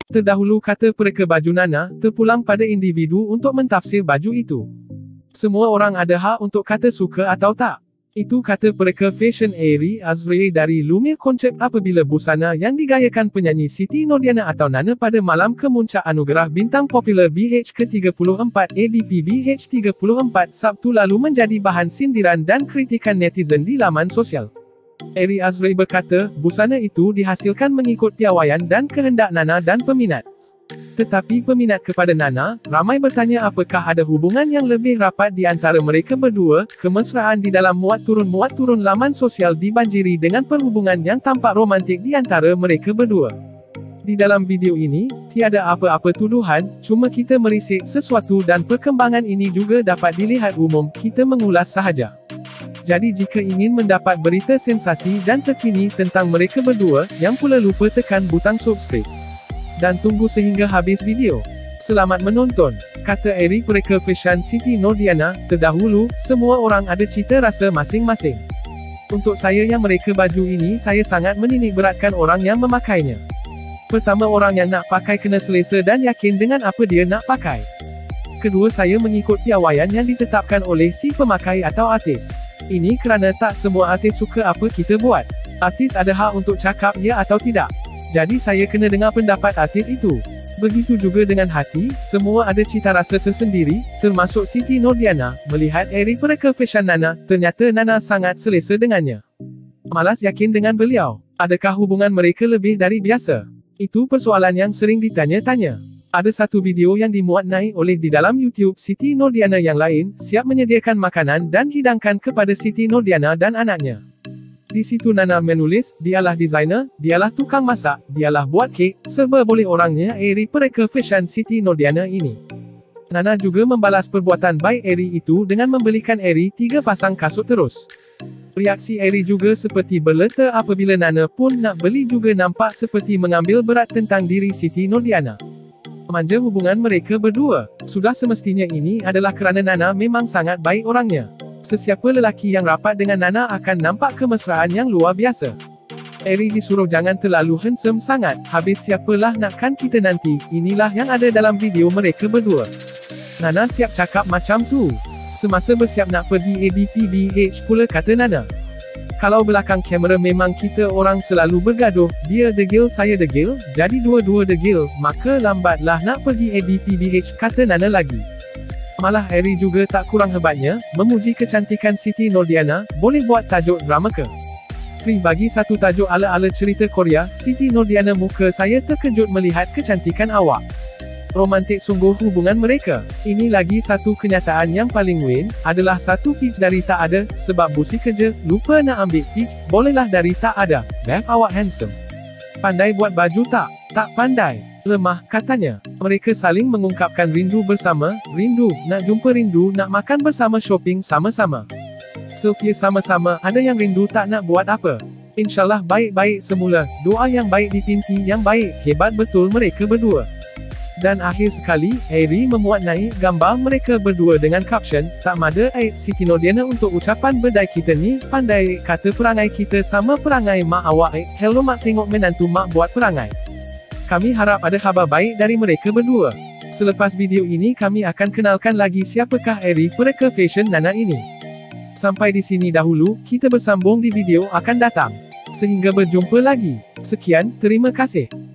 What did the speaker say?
Terdahulu kata Pereka baju Nana, terpulang pada individu untuk mentafsir baju itu. Semua orang ada hak untuk kata suka atau tak. Itu kata Pereka fashion Eri Azrae dari lumir konsep apabila busana yang digayakan penyanyi Siti Nordiana atau Nana pada malam kemuncak anugerah bintang popular BH ke-34 ABP BH34 Sabtu lalu menjadi bahan sindiran dan kritikan netizen di laman sosial. Eri Azrae berkata, busana itu dihasilkan mengikut piawaian dan kehendak Nana dan peminat. Tetapi peminat kepada Nana, ramai bertanya apakah ada hubungan yang lebih rapat di antara mereka berdua. Kemesraan di dalam muat turun laman sosial dibanjiri dengan perhubungan yang tampak romantik di antara mereka berdua. Di dalam video ini, tiada apa-apa tuduhan, cuma kita merisik sesuatu dan perkembangan ini juga dapat dilihat umum, kita mengulas sahaja. Jadi jika ingin mendapat berita sensasi dan terkini tentang mereka berdua, yang pula lupa tekan butang subscribe. Dan tunggu sehingga habis video. Selamat menonton, kata Eri Pereka fashion Siti Nordiana. Terdahulu, semua orang ada cita rasa masing-masing. Untuk saya yang mereka baju ini saya sangat menitik beratkan orang yang memakainya. Pertama, orang yang nak pakai kena selesa dan yakin dengan apa dia nak pakai. Kedua, saya mengikut piawaian yang ditetapkan oleh si pemakai atau artis. Ini kerana tak semua artis suka apa kita buat. Artis ada hak untuk cakap ya atau tidak. Jadi saya kena dengar pendapat artis itu. Begitu juga dengan hati, semua ada cita rasa tersendiri, termasuk Siti Nordiana. Melihat Eri Pereka fashion Nana, ternyata Nana sangat selesa dengannya. Malas yakin dengan beliau. Adakah hubungan mereka lebih dari biasa? Itu persoalan yang sering ditanya-tanya. Ada satu video yang dimuat naik oleh di dalam YouTube Siti Nordiana yang lain, siap menyediakan makanan dan hidangkan kepada Siti Nordiana dan anaknya. Di situ Nana menulis, dialah designer, dialah tukang masak, dialah buat kek, serba boleh orangnya Eri Pereka fashion Siti Nordiana ini. Nana juga membalas perbuatan baik Eri itu dengan membelikan Eri 3 pasang kasut terus. Reaksi Eri juga seperti berleta apabila Nana pun nak beli juga nampak seperti mengambil berat tentang diri Siti Nordiana. Manja hubungan mereka berdua. Sudah semestinya ini adalah kerana Nana memang sangat baik orangnya. Sesiapa lelaki yang rapat dengan Nana akan nampak kemesraan yang luar biasa. Eri disuruh jangan terlalu handsome sangat, habis siapalah nakkan kita nanti. Inilah yang ada dalam video mereka berdua. Nana siap cakap macam tu. Semasa bersiap nak pergi ABPBH pula kata Nana. Kalau belakang kamera memang kita orang selalu bergaduh, dia degil saya degil, jadi dua-dua degil, maka lambatlah nak pergi ABPBH kata Nana lagi. Malah Eri juga tak kurang hebatnya, memuji kecantikan Siti Nordiana. Boleh buat tajuk drama ke? Free bagi satu tajuk ala-ala cerita Korea. Siti Nordiana, muka saya terkejut melihat kecantikan awak. Romantik sungguh hubungan mereka. Ini lagi satu kenyataan yang paling win, adalah satu pitch dari tak ada, sebab busi kerja, lupa nak ambil pitch, bolehlah dari tak ada. Bev awak handsome. Pandai buat baju tak? Tak pandai. Lemah, katanya. Mereka saling mengungkapkan rindu bersama, rindu, nak jumpa rindu, nak makan bersama shopping sama-sama. Selfie sama-sama, ada yang rindu tak nak buat apa. InsyaAllah baik-baik semula, doa yang baik di pinti yang baik, hebat betul mereka berdua. Dan akhir sekali, Eri memuat naik gambar mereka berdua dengan caption, tak mada Siti Nordiana untuk ucapan bedai kita ni, pandai, kata perangai kita sama perangai mak awak hello mak tengok menantu mak buat perangai. Kami harap ada khabar baik dari mereka berdua. Selepas video ini kami akan kenalkan lagi siapakah Eri Pereka fashion Nana ini. Sampai di sini dahulu, kita bersambung di video akan datang. Sehingga berjumpa lagi. Sekian, terima kasih.